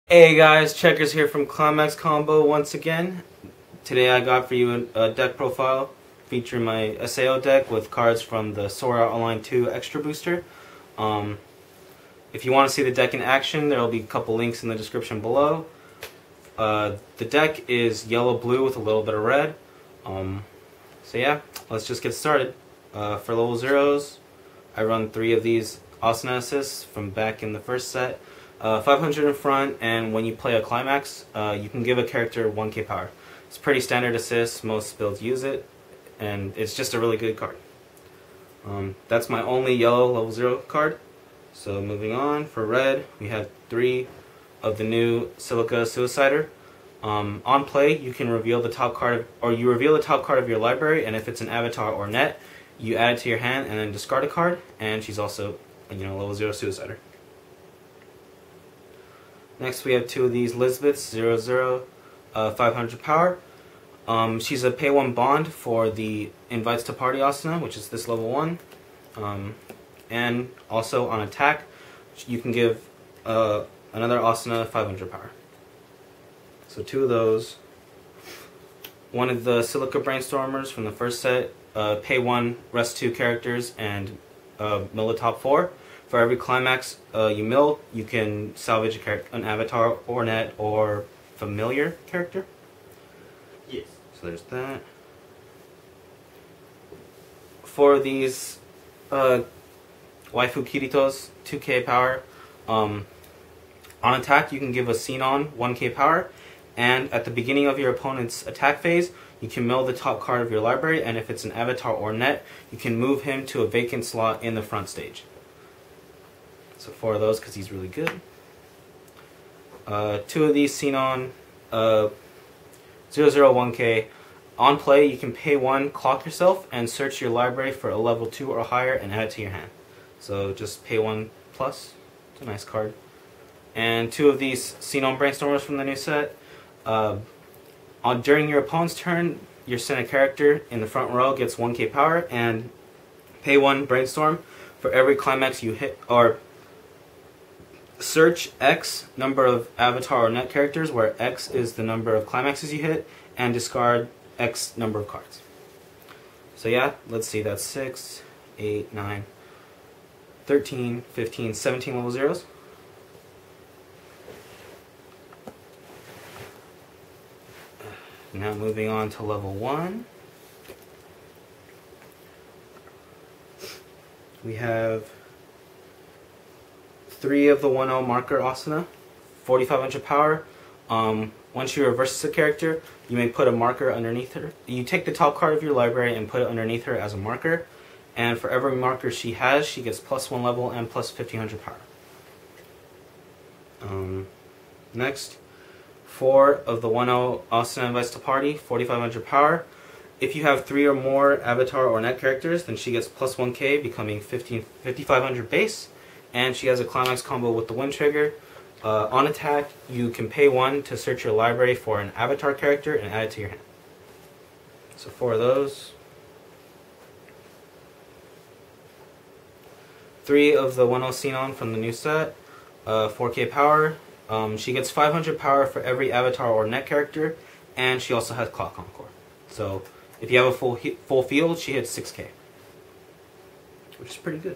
Hey guys, Chekkerz here from ClimaxCombo once again. Today I got for you a deck profile featuring my SAO deck with cards from the Sora Online 2 Extra Booster. If you want to see the deck in action, there will be a couple links in the description below. The deck is yellow-blue with a little bit of red. So yeah, let's just get started. For level 0s, I run 3 of these Asana assists from back in the first set. 500 in front, and when you play a Climax, you can give a character 1k power. It's pretty standard assist, most builds use it, and it's just a really good card. That's my only yellow level 0 card. So moving on, for red, we have 3 of the new Silica Suicider. On play, you can reveal the top card, you reveal the top card of your library, and if it's an avatar or net, you add it to your hand and then discard a card, and she's also, level 0 Suicider. Next we have 2 of these Lisbeths, 00, 500 power. She's a pay 1 bond for the Invites to Party Asana, which is this level 1. And also on attack, you can give another Asana 500 power. So 2 of those. One of the Silica Brainstormers from the first set, pay 1, rest 2 characters, and mill the top 4. For every Climax you mill, you can salvage an avatar or net or familiar character. Yes. So there's that. For these Waifu Kiritos, 2k power. On attack, you can give a Xenon 1k power, and at the beginning of your opponent's attack phase, you can mill the top card of your library, and if it's an avatar or net, you can move him to a vacant slot in the front stage. So 4 of those because he's really good. 2 of these Xenon 001k. On play, you can pay 1, clock yourself, and search your library for a level 2 or higher and add it to your hand. So just pay 1 plus. It's a nice card. And 2 of these Xenon Brainstormers from the new set. During your opponent's turn, your center character in the front row gets 1k power, and pay 1 Brainstorm for every Climax you hit, or search X number of avatar or net characters, where X is the number of Climaxes you hit, and discard X number of cards. So yeah, let's see, that's 6, 8, 9, 13, 15, 17 level 0s. Now moving on to level 1. We have 3 of the 1-0 marker Asana, 4500 power. Once you reverse a character, you may put a marker underneath her. You take the top card of your library and put it underneath her as a marker, and for every marker she has, she gets +1 level and plus 1500 power. Next, 4 of the 1-0 Asana Invites to Party, 4500 power. If you have 3 or more avatar or net characters, then she gets +1k, becoming 5500 base. And she has a Climax combo with the Wind Trigger. On attack, you can pay 1 to search your library for an avatar character and add it to your hand. So 4 of those. 3 of the 1-0 Xenon from the new set, 4k power. She gets 500 power for every avatar or net character, and she also has Clock Encore. So if you have a full field, she hits 6k, which is pretty good.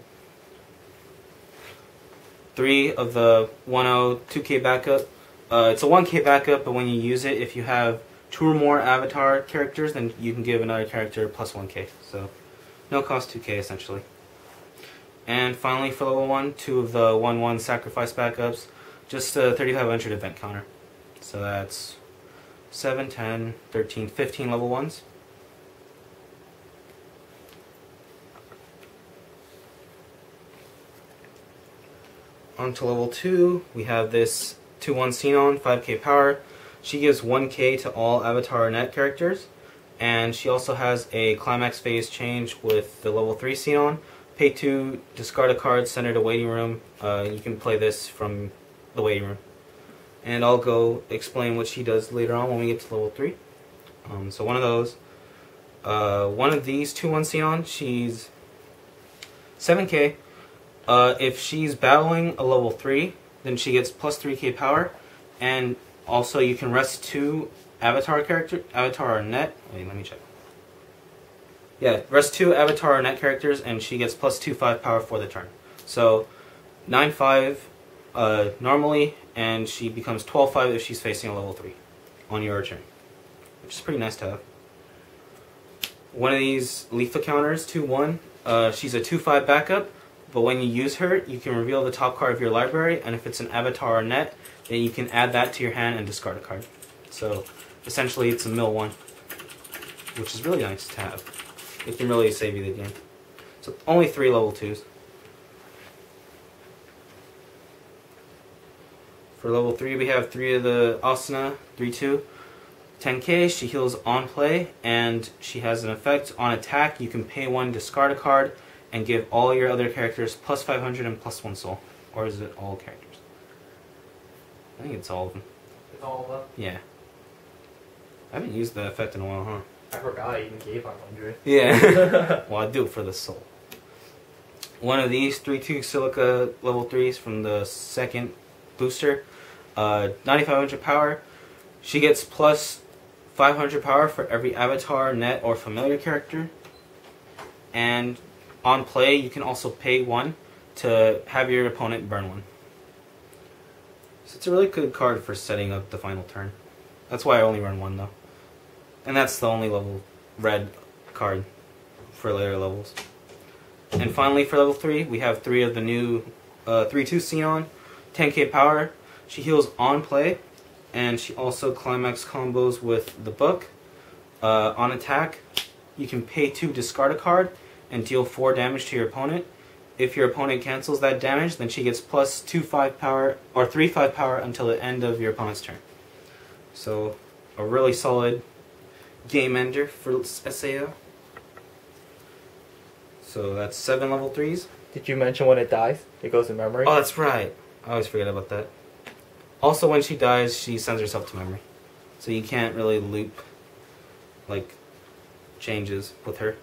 3 of the 1-0 2k backup. It's a 1k backup, but when you use it, if you have 2 or more avatar characters, then you can give another character +1k. So no cost 2k essentially. And finally for level 1, 2 of the 1-1 sacrifice backups. Just a 3500 event counter. So that's 7, 10, 13, 15 level 1s. On to level 2, we have this 2-1 Xenon, 5k power. She gives 1k to all avatar or net characters, and she also has a Climax phase change with the level 3 Xenon. Pay 2, discard a card, send her to waiting room. You can play this from the waiting room. And I'll go explain what she does later on when we get to level 3. So one of those. One of these 2-1 Xenon, she's 7k. If she's battling a level 3, then she gets plus 3k power. And also you can rest 2 avatar or net. Wait, let me check. Yeah, rest 2 avatar or net characters, and she gets plus 2/5 power for the turn. So 9/5 normally, and she becomes 12/5 if she's facing a level 3 on your turn, which is pretty nice to have. One of these Leafa counters, 2/1. She's a 2/5 backup, but when you use her, you can reveal the top card of your library, and if it's an avatar or net, then you can add that to your hand and discard a card. So essentially, it's a mill 1, which is really nice to have. It can really save you the game. So only 3 level 2s. For level 3, we have 3 of the Asuna, 3/2. 10k, she heals on play, and she has an effect on attack. You can pay 1, discard a card, and give all your other characters plus 500 and plus 1 soul. Or is it all characters? I think it's all of them. It's all of them? Yeah. I haven't used the effect in a while, huh? I forgot I even gave 100. Yeah. Well, I do it for the soul. One of these 3/2 Silica level 3s from the second booster. 9500 power. She gets plus 500 power for every avatar, net, or familiar character. And on play, you can also pay 1 to have your opponent burn 1. So it's a really good card for setting up the final turn. That's why I only run 1 though. And that's the only level red card for later levels. And finally for level 3, we have 3 of the new 3/2 Xenon, 10k power. She heals on play, and she also climax combos with the book. On attack, you can pay 2, discard a card, and deal 4 damage to your opponent. If your opponent cancels that damage, then she gets plus 2/5 power or 3/5 power until the end of your opponent's turn. So a really solid game ender for SAO. So that's 7 level 3s. Did you mention when it dies? It goes in memory? Oh, that's right. I always forget about that. Also, when she dies, she sends herself to memory. So you can't really loop, like, changes with her.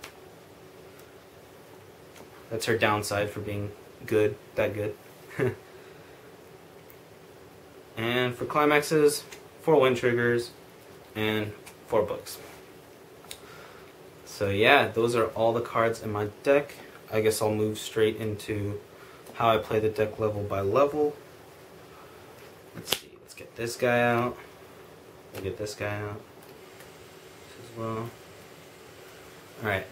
That's her downside for being good, that good. And for climaxes, 4 wind triggers, and 4 books. So yeah, those are all the cards in my deck. I guess I'll move straight into how I play the deck level by level. Let's see, let's get this guy out. We'll get this guy out as well. Alright.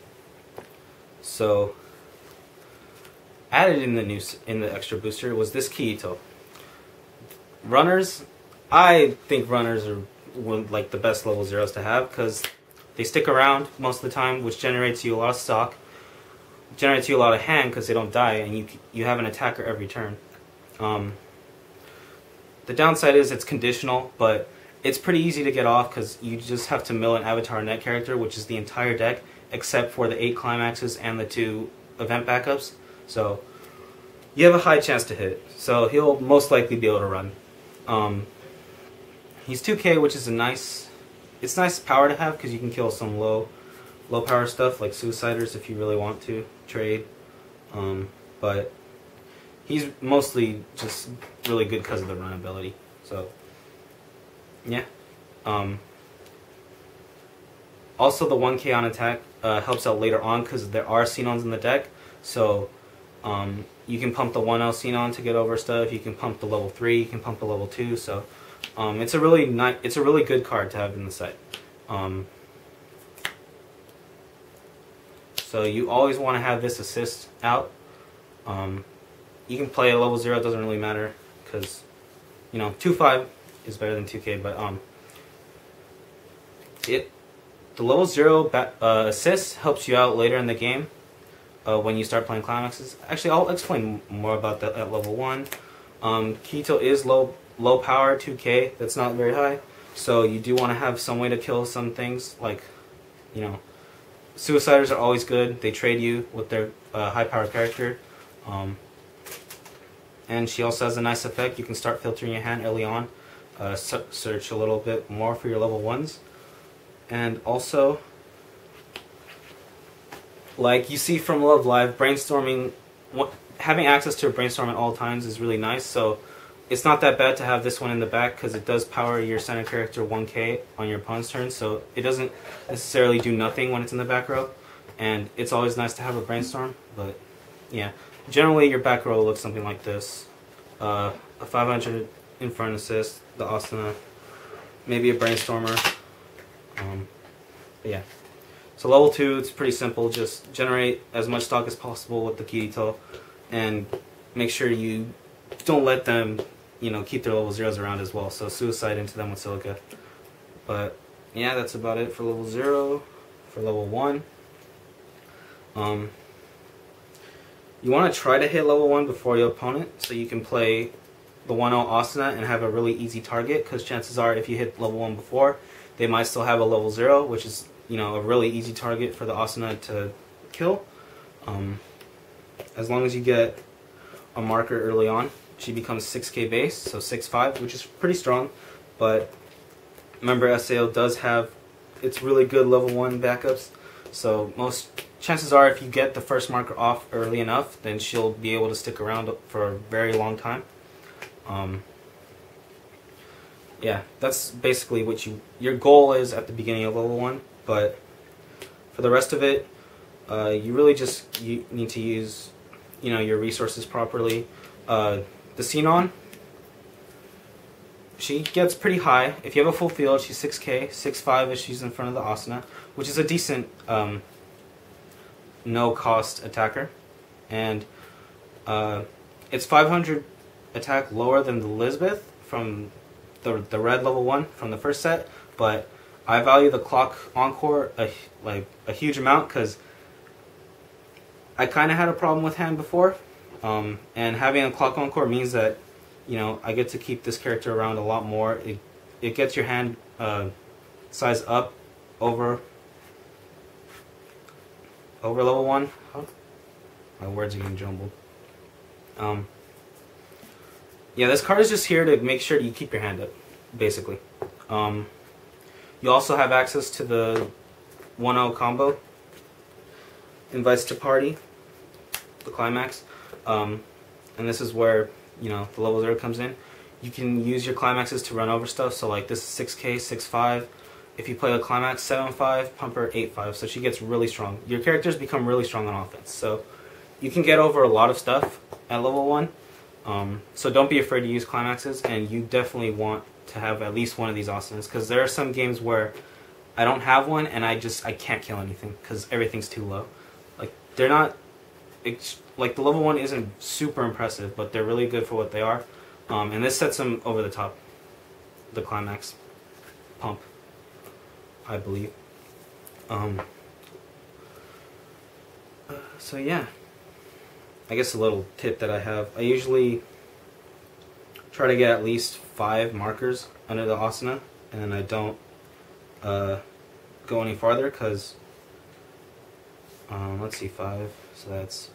So added in the extra booster was this Kiito. Runners, I think runners are like the best level 0s to have because they stick around most of the time, which generates you a lot of stock, generates you a lot of hand because they don't die, and you have an attacker every turn. The downside is it's conditional, but it's pretty easy to get off because you just have to mill an avatar net character, which is the entire deck except for the 8 climaxes and the 2 event backups. So you have a high chance to hit. So he'll most likely be able to run. He's 2k, which is it's nice power to have because you can kill some low power stuff like Suiciders if you really want to trade. But he's mostly just really good because of the run ability. So yeah. Also the 1k on attack helps out later on because there are Xenons in the deck. So you can pump the 1L Xenon to get over stuff. You can pump the level 3. You can pump the level 2. So it's a really good card to have in the set. So you always want to have this assist out. You can play a level 0. It doesn't really matter because 2/5 is better than 2k. But the level 0 assist helps you out later in the game. When you start playing climaxes. Actually, I'll explain more about that at level 1. Kiito is low power, 2k. That's not very high. So you do want to have some way to kill some things. Like, Suiciders are always good. They trade you with their high power character. And she also has a nice effect. You can start filtering your hand early on. Search a little bit more for your level 1s. And also, like you see from Love Live, brainstorming, having access to a brainstorm at all times is really nice. So it's not that bad to have this one in the back because it does power your center character 1k on your opponent's turn, so it doesn't necessarily do nothing when it's in the back row. And it's always nice to have a brainstorm, but yeah. Generally, your back row looks something like this. A 500 in front assist, the Asuna, maybe a brainstormer. But yeah. So level 2, it's pretty simple. Just generate as much stock as possible with the Kirito, and make sure you don't let them, you know, keep their level 0s around as well. So suicide into them with Silica. But yeah, that's about it for level 0. For level 1, you want to try to hit level 1 before your opponent, so you can play the 1-0 Asuna and have a really easy target, because chances are if you hit level 1 before, they might still have a level 0, which is, you know, a really easy target for the Asuna to kill. As long as you get a marker early on, she becomes 6k base, so 6-5, which is pretty strong. But remember, SAO does have its really good level 1 backups, so most chances are if you get the first marker off early enough, then she'll be able to stick around for a very long time. Yeah, that's basically what your goal is at the beginning of level 1, but for the rest of it, you really just need to use, you know, your resources properly. The Xenon, she gets pretty high. If you have a full field, she's 6k, 6-5 if she's in front of the Asuna, which is a decent no-cost attacker. And it's 500 attack lower than the Lisbeth from the red level 1 from the first set, but I value the clock encore a huge amount because I kind of had a problem with hand before, and having a clock encore means that, you know, I get to keep this character around a lot more. It gets your hand size up over level 1. My words are getting jumbled. Yeah, this card is just here to make sure you keep your hand up, basically. You also have access to the 1-0 combo, invites to party, the climax, and this is where, you know, the level 0 comes in. You can use your climaxes to run over stuff, so like this is 6k, 6-5. If you play the climax, 7-5, pumper 8-5, so she gets really strong. Your characters become really strong on offense, so you can get over a lot of stuff at level 1. So don't be afraid to use climaxes, and you definitely want to have at least one of these Asunas, because there are some games where I don't have one and I can't kill anything because everything's too low. Like, they're not, like, the level 1 isn't super impressive, but they're really good for what they are. And this sets them over the top, the climax pump, I believe. So yeah, I guess a little tip that I have, I usually try to get at least 5 markers under the Asuna, and then I don't go any farther, because let's see, 5, so that's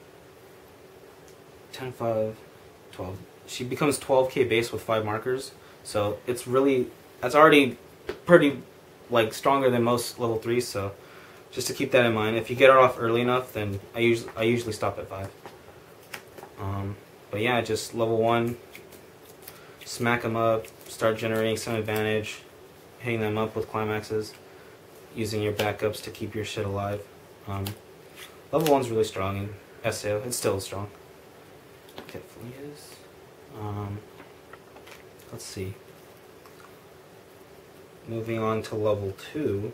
10, 5, 12. She becomes 12k base with 5 markers, so that's already pretty, like, stronger than most level 3s, so just to keep that in mind. If you get her off early enough, then I usually stop at 5. But yeah, just level 1, smack them up, start generating some advantage, hitting them up with climaxes, using your backups to keep your shit alive. Level 1's really strong in SAO. It's still strong. Okay, let's see. Moving on to level 2.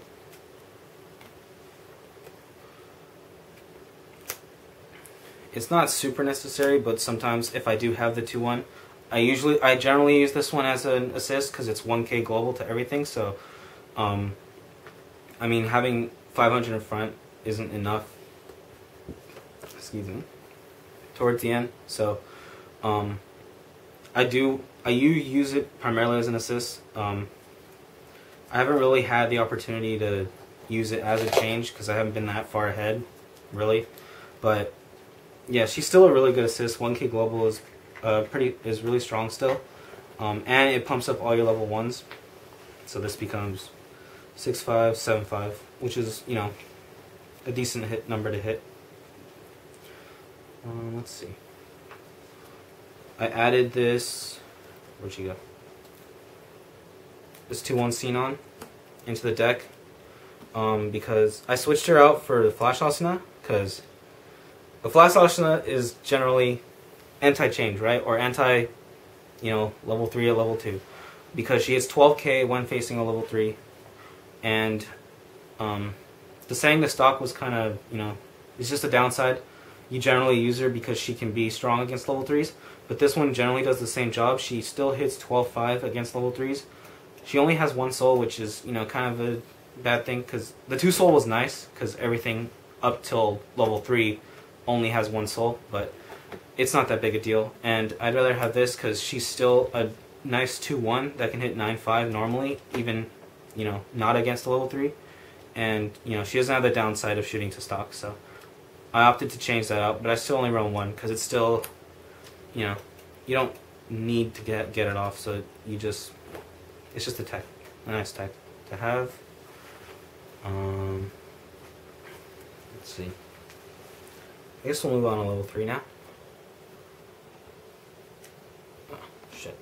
It's not super necessary, but sometimes if I do have the 2-1, I generally use this one as an assist because it's 1k global to everything. So, I mean, having 500 in front isn't enough. Excuse me. Towards the end, so I use it primarily as an assist. I haven't really had the opportunity to use it as a change because I haven't been that far ahead, really. But yeah, she's still a really good assist. 1k global is really strong still, and it pumps up all your level 1s. So this becomes 6-5, 7-5, which is, you know, a decent hit number to hit. Let's see. I added this Where'd she go? This 2/1 Xenon into the deck. Because I switched her out for the Flash Asuna, because the Flash Asuna is generally anti-change, right? Or anti, level 3 or level 2. Because she hits 12k when facing a level 3. And the saying the stock was kind of, it's just a downside. You generally use her because she can be strong against level 3s. But this one generally does the same job. She still hits 12.5 against level 3s. She only has 1 soul, which is, kind of a bad thing, because the 2 soul was nice, because everything up till level 3 only has 1 soul, but it's not that big a deal. And I'd rather have this because she's still a nice 2/1 that can hit 9.5 normally, even not against a level 3, and she doesn't have the downside of shooting to stock, so I opted to change that out. But I still only run 1 because it's still, you don't need to get it off, so it's just a tech, a nice tech to have. Let's see. I guess we'll move on to level 3 now. Oh, shit.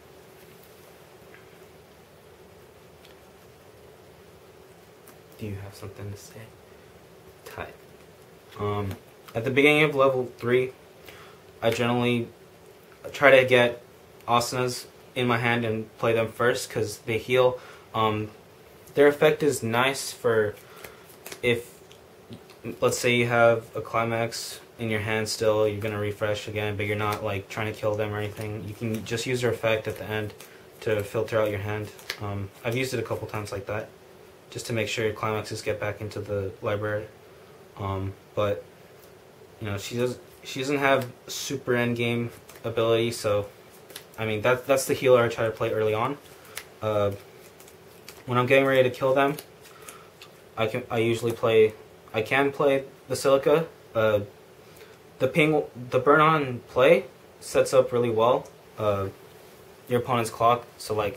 Do you have something to say? Type. At the beginning of level 3, I generally try to get Asunas in my hand and play them first because they heal. Their effect is nice for if, let's say you have a Climax in your hand still, you're going to refresh again, but you're not like trying to kill them or anything. You can just use their effect at the end to filter out your hand. I've used it a couple times like that, just to make sure your Climaxes get back into the library. But she doesn't have super endgame ability, so I mean that's the healer I try to play early on. When I'm getting ready to kill them, I can play the Silica. The burn on play sets up really well your opponent's clock. So like,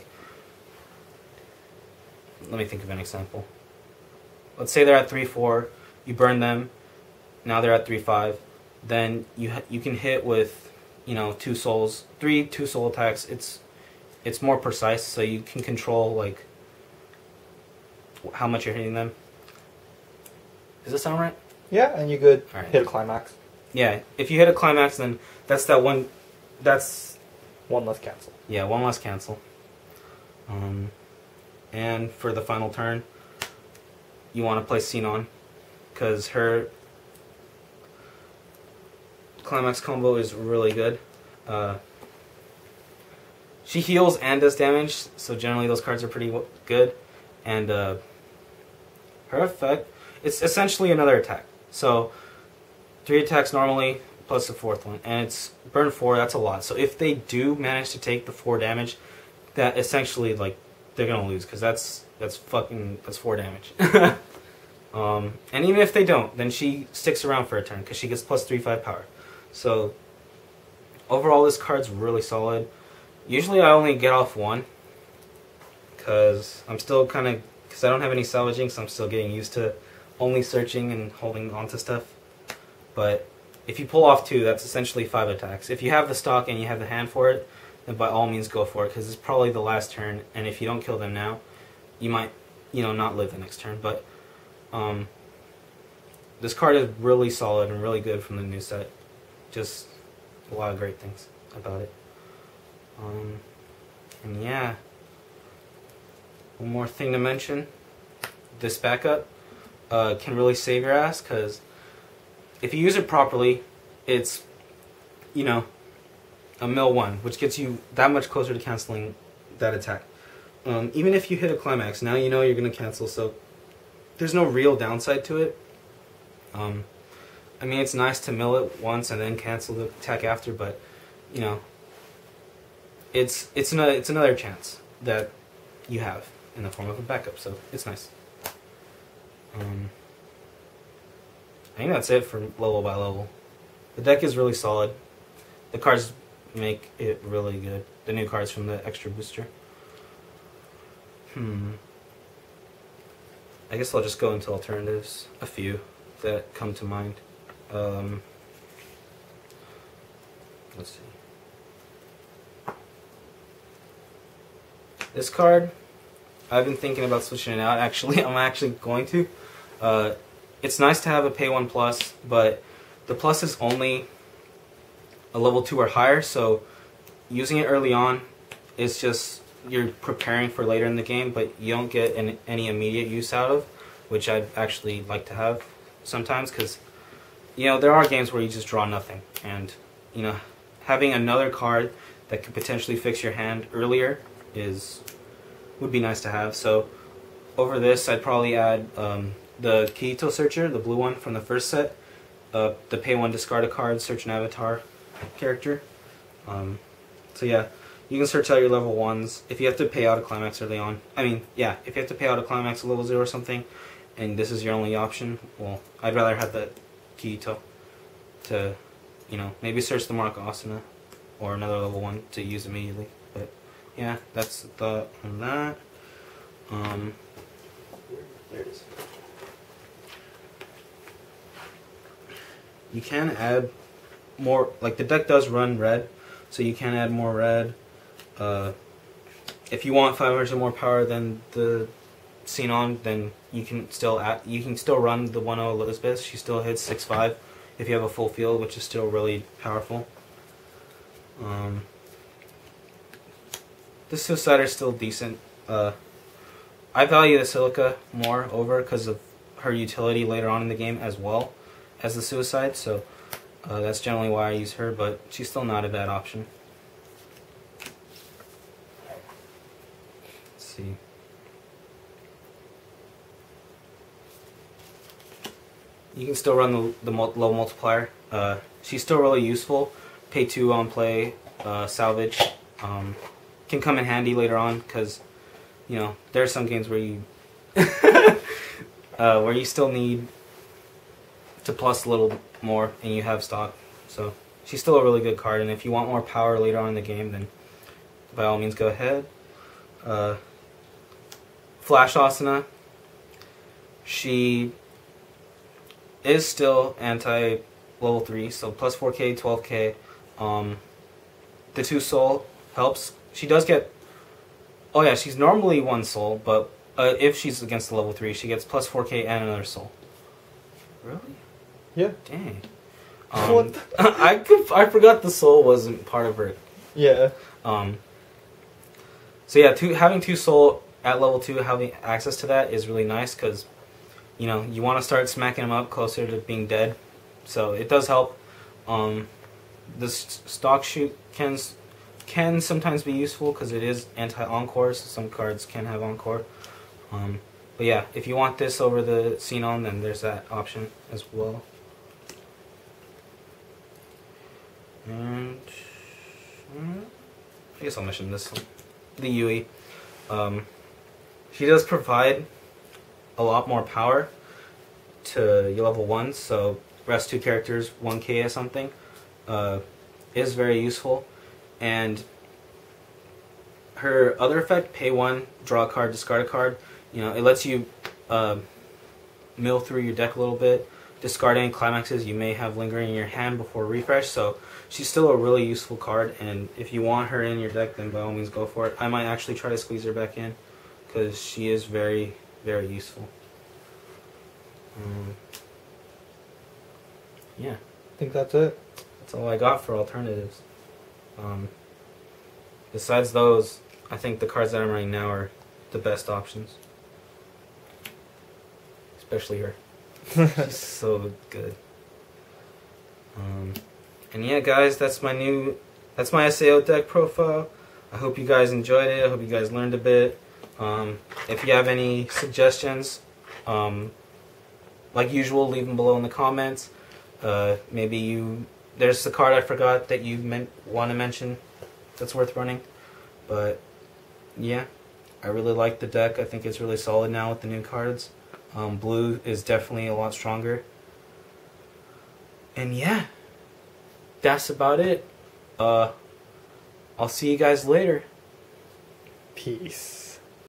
let me think of an example. Let's say they're at 3-4, you burn them, now they're at 3-5. Then you can hit with 2 souls, 3 2-soul attacks. It's more precise, so you can control like how much you're hitting them. Does that sound right? Yeah, and you could right. hit a Climax. Yeah, if you hit a Climax, then that's that one. That's one less cancel. Yeah, 1 less cancel. And for the final turn, you want to play Xenon, because her ClimaxCombo is really good. She heals and does damage, so generally those cards are pretty good. And her effect, it's essentially another attack. So 3 attacks normally, plus the 4th one, and it's burn 4. That's a lot. So if they do manage to take the 4 damage, that essentially like they're gonna lose, because that's 4 damage. And even if they don't, then she sticks around for a turn because she gets plus 3/5 power. So overall, this card's really solid. Usually I only get off 1 because I'm still because I don't have any salvaging, so I'm still getting used to only searching and holding onto stuff. But if you pull off 2, that's essentially 5 attacks. If you have the stock and you have the hand for it, then by all means go for it, because it's probably the last turn, and if you don't kill them now, you might, not live the next turn. But this card is really solid and really good from the new set. Just a lot of great things about it. And yeah, one more thing to mention, this backup can really save your ass, because if you use it properly, it's, a mill 1, which gets you that much closer to canceling that attack. Even if you hit a Climax, now you know you're going to cancel, so there's no real downside to it. I mean, it's nice to mill it once and then cancel the attack after, but, it's another chance that you have in the form of a backup, so it's nice. I think that's it for level by level. The deck is really solid. The cards make it really good. The new cards from the extra booster. I guess I'll just go into alternatives. A few that come to mind. Let's see. This card, I've been thinking about switching it out. Actually, I'm actually going to. It's nice to have a pay 1 plus, but the plus is only a level 2 or higher, so using it early on is just, you're preparing for later in the game, but you don't get any immediate use out of, which I'd actually like to have sometimes, because, you know, there are games where you just draw nothing, and, you know, having another card that could potentially fix your hand earlier would be nice to have. So over this, I'd probably add the Keito Searcher, the blue one from the first set, the pay 1 discard a card, search an avatar character. So yeah, you can search out your level 1s. If you have to pay out a climax early on, I mean, yeah, if you have to pay out a climax at level 0 or something, and this is your only option, well, I'd rather have that Keito to, you know, maybe search the Mark Asuna or another level 1 to use immediately. But yeah, that's the thought on that. There it is. You can add more, like the deck does run red, so you can add more red. If you want 500 more power than the Xenon, then you can still run the 1-0 Elizabeth. She still hits 6-5 if you have a full field, which is still really powerful. The Suicider is still decent. I value the Silica more over because of her utility later on in the game as well as the Suicide, so that's generally why I use her, but she's still not a bad option. Let's see. You can still run the low multiplier. She's still really useful. Pay 2 on play, salvage. Can come in handy later on because, you know, there are some games where you where you still need to plus a little more and you have stock. So she's still a really good card, and if you want more power later on in the game, then by all means go ahead. Flash Asuna. She is still anti level 3, so plus 4k, 12k. The 2 soul helps. She does get, oh yeah, she's normally 1 soul, but if she's against the level 3, she gets plus 4k and another soul. Really? Yeah. Dang. What? I forgot the soul wasn't part of her. Yeah. So yeah, having 2 soul at level 2, having access to that is really nice because, you know, you want to start smacking them up closer to being dead. So it does help. The stock shoot can sometimes be useful because it is anti-encore, so some cards can have encore. But yeah, if you want this over the Xenon, then there's that option as well. And I guess I'll mention this one. The Yui. She does provide a lot more power to your level 1s, so rest 2 characters 1k or something is very useful. And her other effect, pay 1, draw a card, discard a card, you know, it lets you mill through your deck a little bit, discard any climaxes you may have lingering in your hand before refresh. So she's still a really useful card, and if you want her in your deck, then by all means go for it. I might actually try to squeeze her back in because she is very, very useful. Yeah, I think that's it. that's all I got for alternatives. Besides those, I think the cards that I'm running now are the best options. Especially her. She's so good. And yeah, guys, that's my SAO deck profile. I hope you guys enjoyed it. I hope you guys learned a bit. If you have any suggestions, like usual, leave them below in the comments. Maybe there's a card I forgot that you want to mention that's worth running. But yeah, I really like the deck. I think it's really solid now with the new cards. Blue is definitely a lot stronger. And yeah, that's about it. I'll see you guys later. Peace.